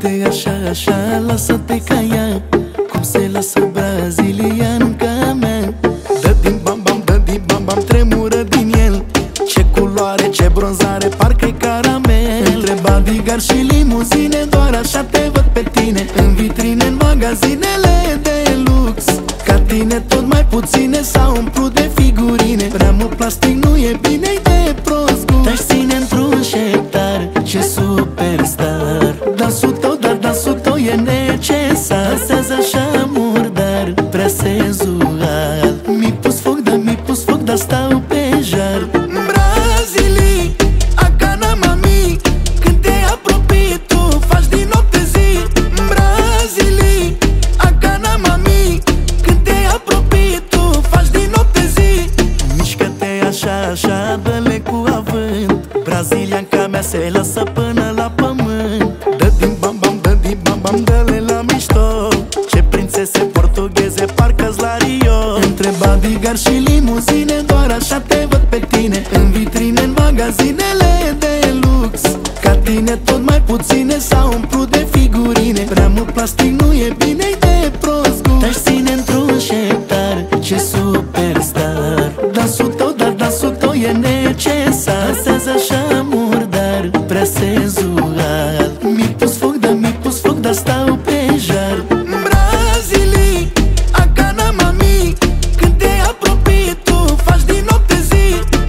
Cântă-te așa, așa, lasă-te ca ea, cum se lasă brazilianca mea. Dă din bam bam, dă din bam bam, tremură din el. Ce culoare, ce bronzare, parcă-i caramel. Între bodyguard și limuzine, doar așa te văd pe tine, în vitrine, în magazinele de lux. Ca tine tot mai puține s-au umplut de figurine. Prea mult plastic nu e bine-i de prost gust. Te-aș ține într-un șeptar, ce superstar. Dansul tău, dar dansul tău e necesar. Dansează așa murdar, prea senzual. Mi-ai pus foc, dar mi-ai pus foc, dar stau pe jar. Brazilii, Acana mami, când te apropii tu faci din noapte zi. Brazilii, Acana mami, când te apropii tu faci din noapte zi. Mișcă-te așa, așa, dă-le cu avânt. Brazilianca mea se lasă până la pământ. Dă din bam bam, dă din bam bam, dă-le la mișto. Ce prințese portugheze, parcă-s la Rio. Între bodyguard și limuzine, doar așa te văd pe tine, în vitrine, în magazinele de lux. Ca tine tot mai puține s-au umplut de figurine. Prea mult plastic nu e bine-i de prost gust. Te-aș ține într-un șeptar, ce superstar. Dansul tău, dar dansul tău e necesar. Dansează așa murdar, prea senzual. Mi-ai pus foc, dar mi-ai pus foc, dar stau pe jar. Brazilii, Acana mami, când te apropii tu faci din noapte zi.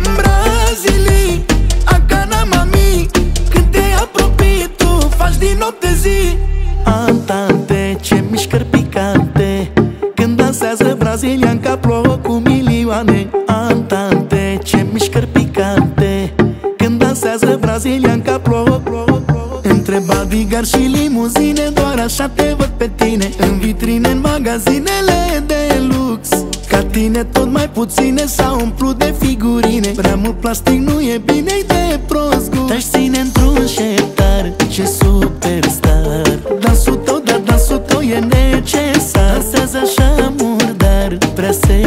Brazilii, Acana mami, când te apropii tu faci din noapte zi. Antante, ce mișcări picante, când dansează brazilianca plouă cu milioane. Antante, ce mișcări picante, când dansează brazilianca plouă, plouă, plouă. Între bodyguard și limuzine, doar așa te văd pe tine, în vitrine, în magazinele de lux. Ca tine tot mai puține s-au umplut de figurine. Prea mult plastic nu e bine-i de prost gust. Te-aș ține într-un șeptar, ce superstar. Dansul tău, dar dansul tău e necesar. Dansează așa murdar, prea